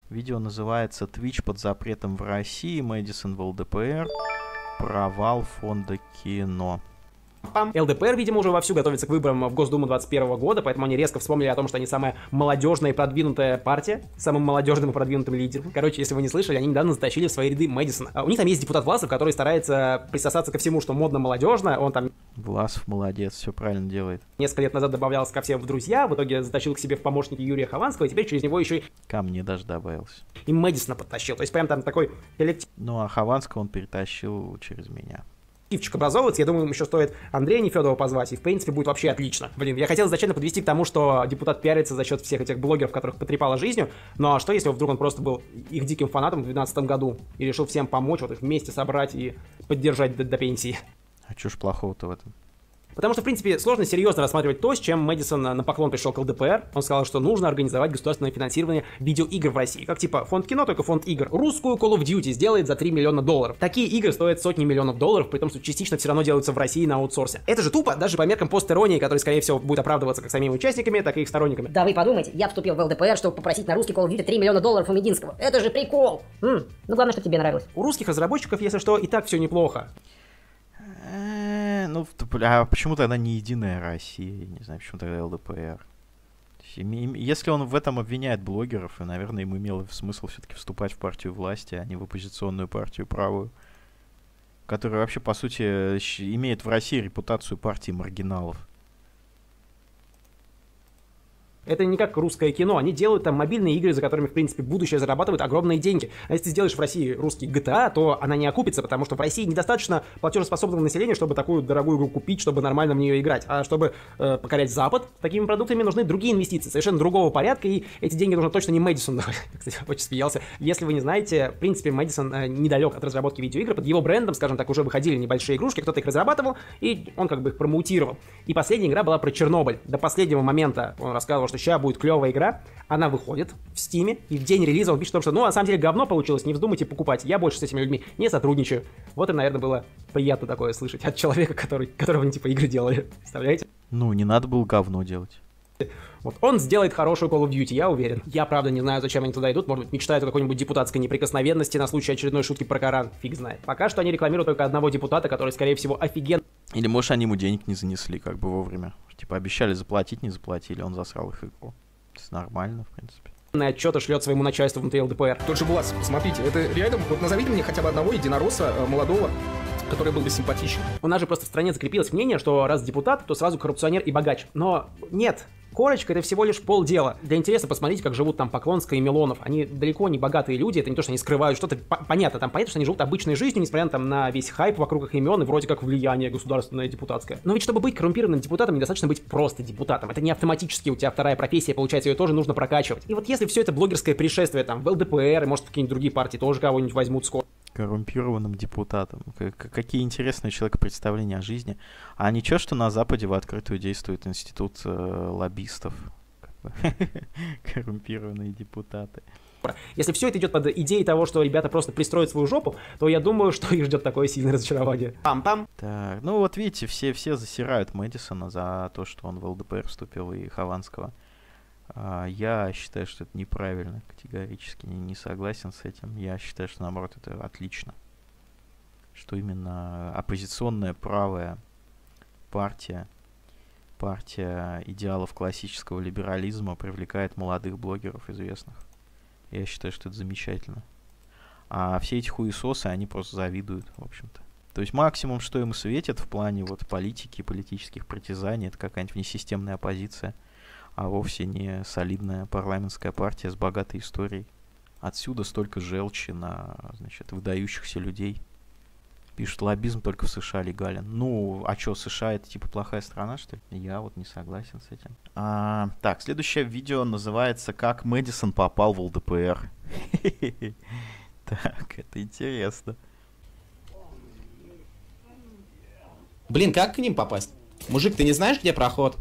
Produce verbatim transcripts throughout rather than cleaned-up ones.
Видео называется «Twitch под запретом в России. Мэдисон в ЛДПР. Провал фонда кино». ЛДПР, видимо, уже вовсю готовится к выборам в Госдуму двадцать первого года, поэтому они резко вспомнили о том, что они самая молодежная и продвинутая партия, самым молодежным и продвинутым лидером. Короче, если вы не слышали, они недавно затащили в свои ряды Мэдисона. А у них там есть депутат Власов, который старается присосаться ко всему, что модно-молодежно. Он там... Власов молодец, все правильно делает. Несколько лет назад добавлялся ко всем в друзья, в итоге затащил к себе в помощники Юрия Хованского, и теперь через него еще и... Ко мне даже добавился. И Мэдисона подтащил. То есть прям там такой коллектив. Ну, а Хованского он перетащил через меня. Образовываться, я думаю, им еще стоит Андрея Нефедова позвать, и в принципе будет вообще отлично. Блин, я хотел изначально подвести к тому, что депутат пиарится за счет всех этих блогеров, которых потрепало жизнью, но а что если вдруг он просто был их диким фанатом в две тысячи двенадцатом году и решил всем помочь, вот их вместе собрать и поддержать до, до пенсии? А чё ж плохого-то в этом? Потому что, в принципе, сложно серьезно рассматривать то, с чем Мэдисон на поклон пришел к ЛДПР. Он сказал, что нужно организовать государственное финансирование видеоигр в России. Как типа фонд кино, только фонд игр. Русскую Call of Duty сделает за три миллиона долларов. Такие игры стоят сотни миллионов долларов, при том, что частично все равно делаются в России на аутсорсе. Это же тупо, даже по меркам пост-иронии, который, скорее всего, будет оправдываться как самими участниками, так и их сторонниками. Да вы подумайте, я вступил в ЛДПР, чтобы попросить на русский Call of Duty три миллиона долларов у Мединского. Это же прикол! М-м. Ну главное, чтобы тебе нравилось. У русских разработчиков, если что, и так все неплохо. Ну, а почему тогда не Единая Россия? Не знаю, почему тогда ЛДПР? Если он в этом обвиняет блогеров, и, наверное, ему имело смысл все-таки вступать в партию власти, а не в оппозиционную партию правую, которая вообще, по сути, имеет в России репутацию партии маргиналов. Это не как русское кино, они делают там мобильные игры, за которыми, в принципе, будущее зарабатывают огромные деньги. А если ты сделаешь в России русский джи ти эй, то она не окупится, потому что в России недостаточно платежеспособного населения, чтобы такую дорогую игру купить, чтобы нормально в нее играть. А чтобы э, покорять Запад, такими продуктами нужны другие инвестиции, совершенно другого порядка, и эти деньги нужны точно не Мэдисону. Кстати, очень смеялся. Если вы не знаете, в принципе, Мэдисон э, недалек от разработки видеоигр, под его брендом, скажем так, уже выходили небольшие игрушки, кто-то их разрабатывал, и он как бы их промоутировал. И последняя игра была про Чернобыль. До последнего момента он рассказывал, что сейчас будет клевая игра, она выходит в Стиме, и в день релиза он пишет о том, что, ну, на самом деле, говно получилось, не вздумайте покупать, я больше с этими людьми не сотрудничаю. Вот им, наверное, было приятно такое слышать от человека, который, которого они, типа, игры делали. Представляете? Ну, не надо было говно делать. Вот он сделает хорошую Call of Duty, я уверен. Я, правда, не знаю, зачем они туда идут. Может быть, мечтают о какой-нибудь депутатской неприкосновенности на случай очередной шутки про Коран. Фиг знает. Пока что они рекламируют только одного депутата, который, скорее всего, офиген. Или, может, они ему денег не занесли, как бы вовремя. Типа, обещали заплатить, не заплатили, он засрал их игру. Это нормально, в принципе. Отчеты шлет своему начальству внутри ЛДПР. Тот же Влас, посмотрите, это реально, вот назовите мне хотя бы одного единоросса молодого, который был бы симпатичен. У нас же просто в стране закрепилось мнение, что раз депутат, то сразу коррупционер и богач. Но нет. Корочка — это всего лишь полдела. Для интереса посмотрите, как живут там Поклонская и Милонов. Они далеко не богатые люди, это не то, что они скрывают что-то. Понятно, там понятно, что они живут обычной жизнью, несмотря на, там, на весь хайп вокруг их имен и вроде как влияние государственное депутатское. Но ведь чтобы быть коррумпированным депутатом, недостаточно быть просто депутатом. Это не автоматически у тебя вторая профессия, получается, ее тоже нужно прокачивать. И вот если все это блогерское пришествие там в ЛДПР, и может в какие-нибудь другие партии тоже кого-нибудь возьмут скоро. Коррумпированным депутатом. Какие интересные у человека представления о жизни. А ничего, что на Западе в открытую действует институт э, лоббистов. Коррумпированные депутаты. Если все это идет под идеей того, что ребята просто пристроят свою жопу, то я думаю, что их ждет такое сильное разочарование. Пам-пам. Так, ну вот видите, все, все засирают Мэдисона за то, что он в ЛДПР вступил, и Хованского. А, я считаю, что это неправильно, категорически не, не согласен с этим. Я считаю, что наоборот это отлично. Что именно оппозиционная правая партия, партия идеалов классического либерализма привлекает молодых блогеров известных. Я считаю, что это замечательно. А все эти хуесосы, они просто завидуют, в общем-то. То есть максимум, что им светит в плане вот политики, политических притязаний, это какая-нибудь внесистемная оппозиция, а вовсе не солидная парламентская партия с богатой историей. Отсюда столько желчи на, значит, выдающихся людей. Пишут, лоббизм только в США легален. Ну, а что, США это типа плохая страна, что ли? Я вот не согласен с этим. А, так, следующее видео называется «Как Мэдисон попал в ЛДПР». Так, это интересно. Блин, как к ним попасть? Мужик, ты не знаешь, где проход?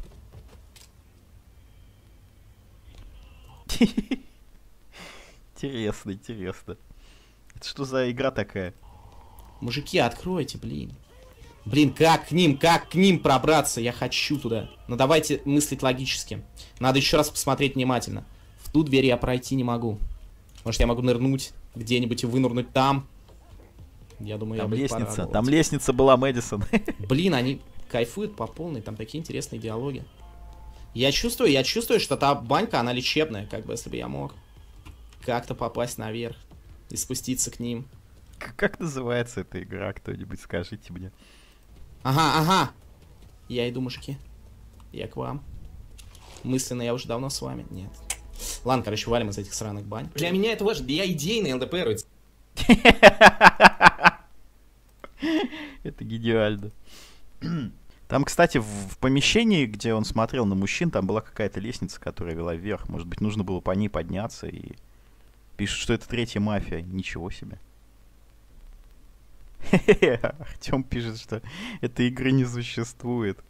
Интересно, интересно. Это что за игра такая? Мужики, откройте, блин. Блин, как к ним, как к ним пробраться? Я хочу туда. Но давайте мыслить логически. Надо еще раз посмотреть внимательно. В ту дверь я пройти не могу. Может, я могу нырнуть где-нибудь и вынырнуть там? Я думаю, Там я бы их лестница, порадовал. там лестница была Мэдисон. Блин, они кайфуют по полной, там такие интересные диалоги. Я чувствую, я чувствую, что та банька, она лечебная, как бы, если бы я мог как-то попасть наверх и спуститься к ним. Как называется эта игра? Кто-нибудь скажите мне. Ага, ага. Я иду, мужики. Я к вам. Мысленно я уже давно с вами. Нет. Ладно, короче, валим из этих сраных бань. Для меня это важно. Я идейный ЛДПР. Это гениально. Там, кстати, в, в помещении, где он смотрел на мужчин, там была какая-то лестница, которая вела вверх. Может быть, нужно было по ней подняться, и пишут, что это третья мафия. Ничего себе. Артем пишет, что этой игры не существует.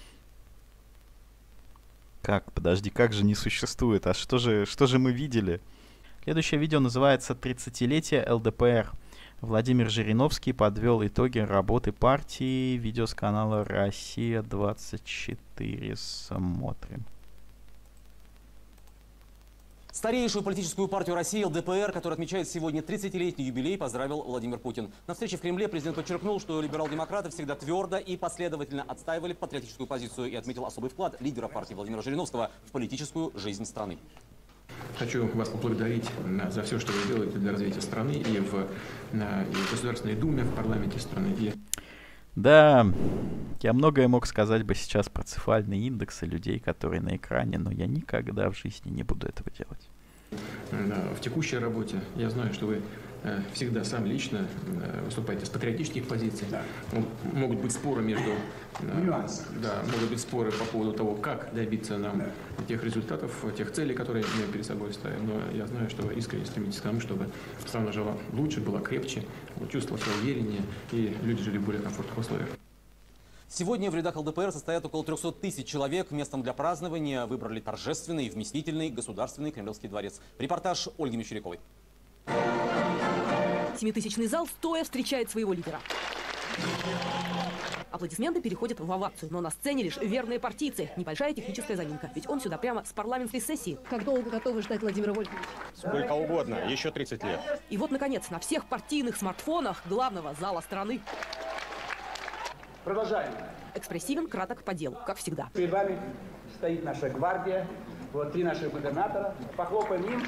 Как? Подожди, как же не существует? А что же, что же мы видели? Следующее видео называется «тридцатилетие ЛДПР». Владимир Жириновский подвел итоги работы партии. Видео с канала Россия двадцать четыре. Смотрим. Старейшую политическую партию России ЛДПР, которая отмечает сегодня тридцатилетний юбилей, поздравил Владимир Путин. На встрече в Кремле президент подчеркнул, что либерал-демократы всегда твердо и последовательно отстаивали патриотическую позицию и отметил особый вклад лидера партии Владимира Жириновского в политическую жизнь страны. Хочу вас поблагодарить за все, что вы делаете для развития страны и в, и в Государственной Думе, в парламенте страны. И... Да, я многое мог сказать бы сейчас про цефальные индексы людей, которые на экране, но я никогда в жизни не буду этого делать. В текущей работе я знаю, что вы всегда сам лично выступаете с патриотических позиций. Да. Могут быть споры между... Нюансы. Да, могут быть споры по поводу того, как добиться нам да. тех результатов, тех целей, которые мы перед собой ставим. Но я знаю, что вы искренне стремитесь к тому, чтобы страна жила лучше, была крепче, чувствовала себя увереннее, и люди жили в более комфортных условиях. Сегодня в рядах ЛДПР состоят около трёхсот тысяч человек. Местом для празднования выбрали торжественный и вместительный Государственный Кремлевский дворец. Репортаж Ольги Мещеряковой. Семитысячный зал стоя встречает своего лидера. Аплодисменты переходят в овацию, но на сцене лишь верные партийцы. Небольшая техническая заминка, ведь он сюда прямо с парламентской сессии. Как долго готовы ждать Владимира Вольфовича? Сколько угодно, еще тридцать лет. И вот, наконец, на всех партийных смартфонах главного зала страны. Продолжаем. Экспрессивен, краток, по делу, как всегда. Перед вами стоит наша гвардия, вот три наших губернатора. Похлопаем им.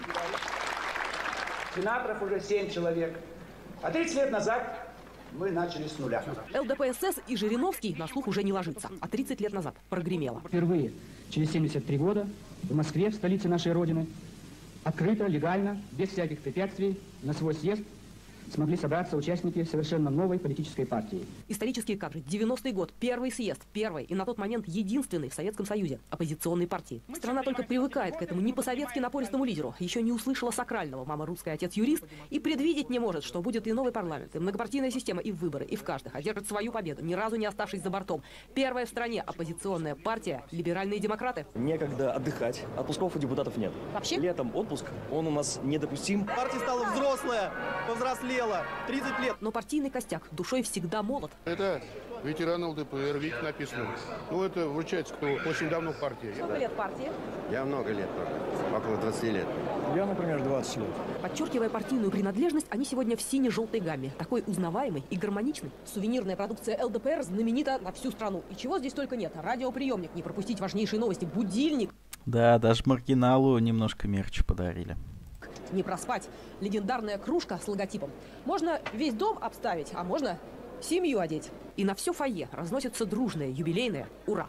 Сенаторов уже семь человек. А тридцать лет назад мы начали с нуля. ЛДПСС и Жириновский на слух уже не ложится, а тридцать лет назад прогремело. Впервые через семьдесят три года в Москве, в столице нашей Родины, открыто, легально, без всяких препятствий, на свой съезд смогли собраться участники совершенно новой политической партии. Исторические кадры. девяностый год. Первый съезд. Первый и на тот момент единственный в Советском Союзе оппозиционной партии. Страна только привыкает к этому не по-советски напористому лидеру. Еще не услышала сакрального. Мама русская, отец юрист. И предвидеть не может, что будет и новый парламент, и многопартийная система, и выборы, и в каждых. Одержит свою победу, ни разу не оставшись за бортом. Первая в стране оппозиционная партия «Либеральные демократы». Некогда отдыхать. Отпусков у депутатов нет. Вообще? Летом отпуск, он у нас недопустим. Партия стала взрослая, повзрослела. тридцать лет. Но партийный костяк душой всегда молод. Это ветеран ЛДПР, Вик написано. Ну, это вручается, кто очень давно в партии. Сколько лет партии? Я много лет, около двадцати лет. Я, например, двадцать лет. Подчеркивая партийную принадлежность, они сегодня в сине-желтой гамме. Такой узнаваемый и гармоничный. Сувенирная продукция ЛДПР знаменита на всю страну. И чего здесь только нет. Радиоприемник, не пропустить важнейшие новости, будильник. Да, даже маргиналу немножко мерча подарили. Не проспать. Легендарная кружка с логотипом. Можно весь дом обставить, а можно семью одеть. И на все фойе разносится дружное, юбилейное «Ура!».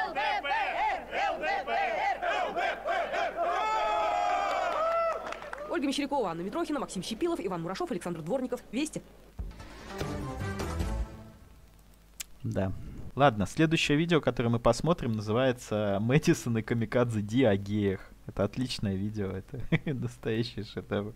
ЛДПР! ЛДПР! ЛДПР! Ольга Мещерякова, Анна Митрохина, Максим Щепилов, Иван Мурашов, Александр Дворников. Вести. Да. Ладно, следующее видео, которое мы посмотрим, называется «Мэдисон и Камикадзе Ди о геях». Это отличное видео, это настоящий шедевр.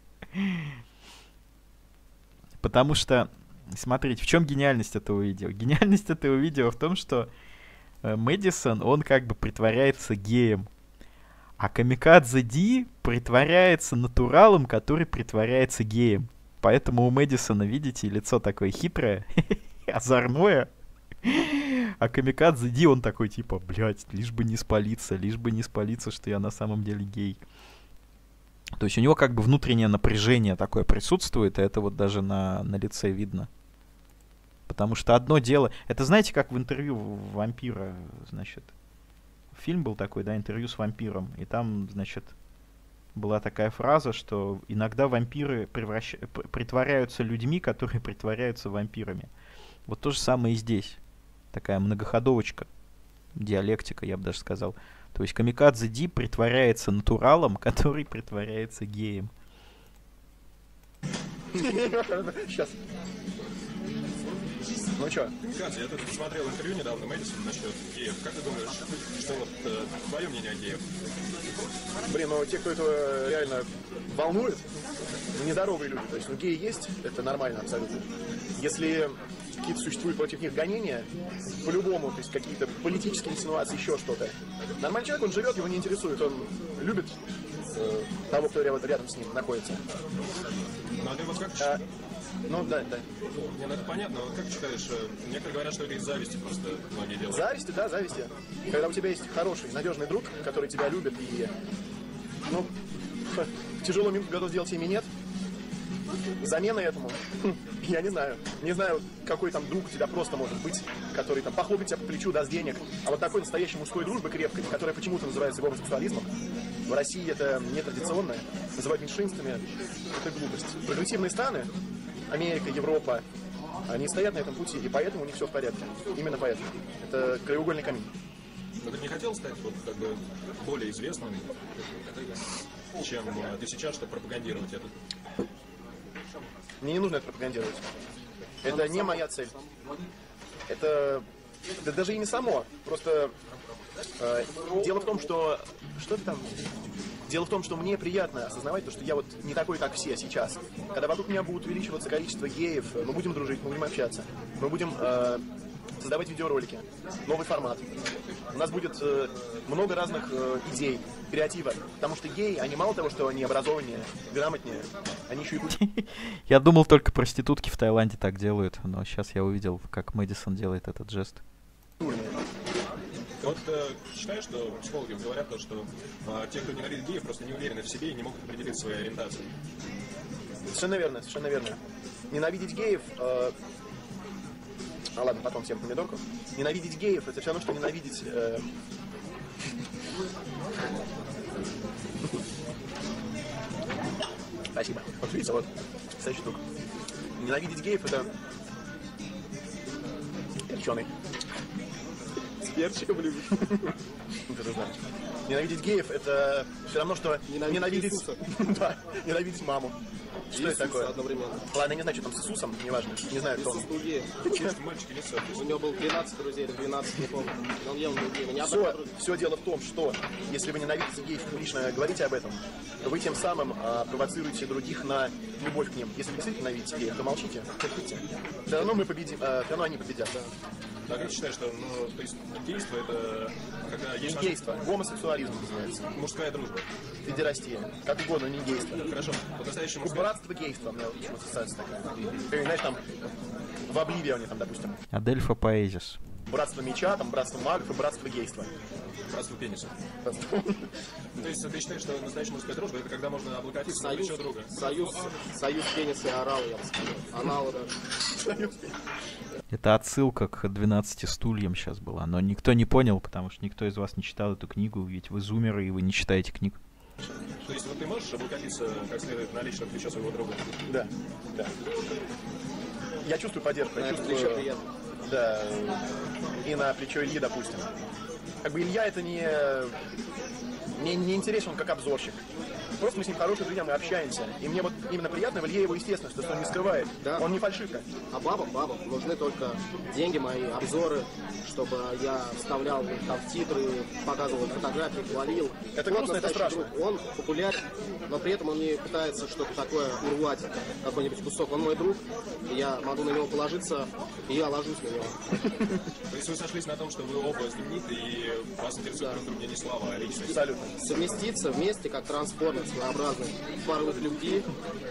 Потому что, смотрите, в чем гениальность этого видео? Гениальность этого видео в том, что э, Мэдисон, он как бы притворяется геем, а Камикадзе Ди притворяется натуралом, который притворяется геем. Поэтому у Мэдисона, видите, лицо такое хитрое, озорное. А Камикадзе Ди, он такой, типа, блядь, лишь бы не спалиться, лишь бы не спалиться, что я на самом деле гей. То есть у него как бы внутреннее напряжение такое присутствует, и это вот даже на, на лице видно. Потому что одно дело... Это знаете, как в интервью вампира, значит... Фильм был такой, да, интервью с вампиром. И там, значит, была такая фраза, что иногда вампиры превращ... притворяются людьми, которые притворяются вампирами. Вот то же самое и здесь. Такая многоходовочка, диалектика, я бы даже сказал. То есть Камикадзе Ди притворяется натуралом, который притворяется геем. Сейчас. Ну чё? Камикадзе, я тут смотрел интервью недавно Мэдисона насчет геев. Как ты думаешь, что вот э, твое мнение о геях? Блин, ну те, кто это реально волнует, ну, нездоровые люди. То есть, ну геи есть, это нормально абсолютно. Если какие-то существуют против них гонения, по-любому, то есть какие-то политические инсинуации, еще что-то. Нормальный человек, он живет, его не интересует, он любит э, того, кто рядом, рядом с ним находится. Ну а ты вот как... А, ну да, да. Не, ну это понятно, но как считаешь, некоторые говорят, что это из зависти просто многие делают. Зависти, да, зависти. Когда у тебя есть хороший, надежный друг, который тебя любит и, ну, в тяжелую минуту готов сделать имя нет, замена этому, я не знаю. Не знаю, какой там друг у тебя просто может быть, который там похлопает тебя по плечу, даст денег. А вот такой настоящей мужской дружбы крепкой, которая почему-то называется гомосексуализмом, в России это нетрадиционное, называть меньшинствами, это глупость. Прогрессивные страны, Америка, Европа, они стоят на этом пути, и поэтому у них все в порядке. Именно поэтому. Это краеугольный камень. Но ты не хотел стать вот как бы более известным, чем ты сейчас, чтобы пропагандировать это? Мне не нужно это пропагандировать. Это не моя цель. Это да, даже и не само. Просто э, дело в том, что... Что ты там... Дело в том, что мне приятно осознавать то, что я вот не такой, как все сейчас. Когда вокруг меня будут увеличиваться количество геев, мы будем дружить, мы будем общаться. Мы будем э, создавать видеоролики, новый формат. У нас будет э, много разных э, идей, креатива. Потому что геи, они мало того, что они образованнее, грамотнее, они еще и... Я думал, только проститутки в Таиланде так делают, но сейчас я увидел, как Мэдисон делает этот жест. Вот э, считаешь, что психологи говорят то, что э, те, кто ненавидит геев, просто не уверены в себе и не могут определить свою ориентацию? Совершенно верно, совершенно верно. Ненавидеть геев... Э... А ладно, потом всем помидорку. Ненавидеть геев — это все равно, что ненавидеть... Э... Спасибо. Вот видите, вот, кстати, штука. Ненавидеть геев — это... Перченый. С перчиком любишь? Это значит. Ненавидеть геев — это все равно, что ненавидеть... Да, ненавидеть маму. Что это такое? Одновременно. Ладно, я не знаю, что там с Иисусом, неважно. Не знаю, кто он. У него было тринадцать друзей или двенадцать, не помню. Он ел другими. Все, все дело в том, что если вы ненавидите геев, публично говорите об этом, то вы тем самым а, провоцируете других на любовь к ним. Если вы действительно ненавидите геев, то молчите, терпите. Все равно мы победим, а, все равно они победят. Да, как ты считаешь, что, ну, то есть гейство — это когда есть... Не гейство, гомосексуализм называется. Мужская дружба. Педерастия. Как угодно, не гейство. Хорошо. По-настоящему мужская... Братство гейства, у меня почему-то ассоциация такая. Ты, знаешь, там в Обливионе, там, допустим. Адельфа Поэзис. Братство меча, там, братство магов и братство гейства. Братство пениса. То есть ты считаешь, что настоящая мужская дружба — это когда можно облокотиться на плечо друга? Союз, союз пениса и орала, я бы сказал. Анала даже. Это отсылка к двенадцати стульям сейчас была, но никто не понял, потому что никто из вас не читал эту книгу, ведь вы зумеры и вы не читаете книг. То есть вот ты можешь облокотиться как следует на личное плечо своего друга? Да, да. Я чувствую поддержку, я чувствую... Плечо приятно. Да, и на плечо Ильи, допустим. Как бы Илья это не... Мне не интересен он как обзорщик. Просто мы с ним хорошие друзья, мы общаемся. И мне вот именно приятно в Илье его естественность, что он не скрывает. Да. Он не фальшивка. А бабам, бабам нужны только деньги мои, обзоры, чтобы я вставлял там в титры, показывал фотографии, хвалил. Это вот грустно, это страшно. Друг. Он популярен, но при этом он не пытается что-то такое урвать, какой-нибудь кусок. Он мой друг, и я могу на него положиться, и я ложусь на него. То есть вы сошлись на том, что вы оба знамениты, и вас интересует друг друга не слава, а личность? Абсолютно. Совместиться вместе, как трансформер своеобразный, порыв любви,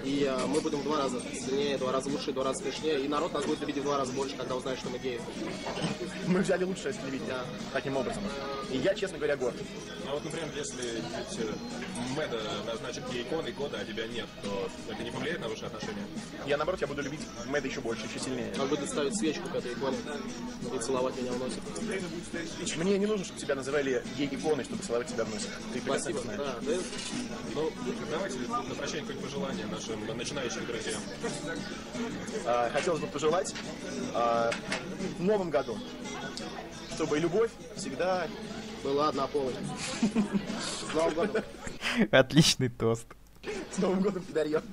И э, мы будем в два раза сильнее, два раза лучше, два раза смешнее. И народ нас будет любить в два раза больше, когда узнает, что мы геи. Мы взяли лучшее с телевидения таким образом. И я, честно говоря, горд. А вот, например, если ведь Мэда назначит гей-иконой года, а тебя нет, то это не повлияет на ваши отношения? Я, наоборот, я буду любить Мэда еще больше, еще сильнее. Он будет ставить свечку к этой иконе и целовать меня в носик. Мне не нужно, чтобы тебя называли гей-иконой, чтобы целовать тебя в носик. Ты прекрасно Спасибо. знаешь. Да, да. Ну, давайте на прощание какое-нибудь пожелание нашим начинающим друзьям. А, хотелось бы пожелать а, в новом году, чтобы любовь всегда была однополой. С Новым годом. Отличный тост. С Новым годом, пидорьё.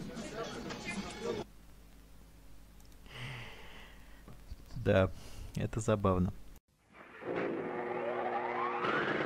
Да, это забавно.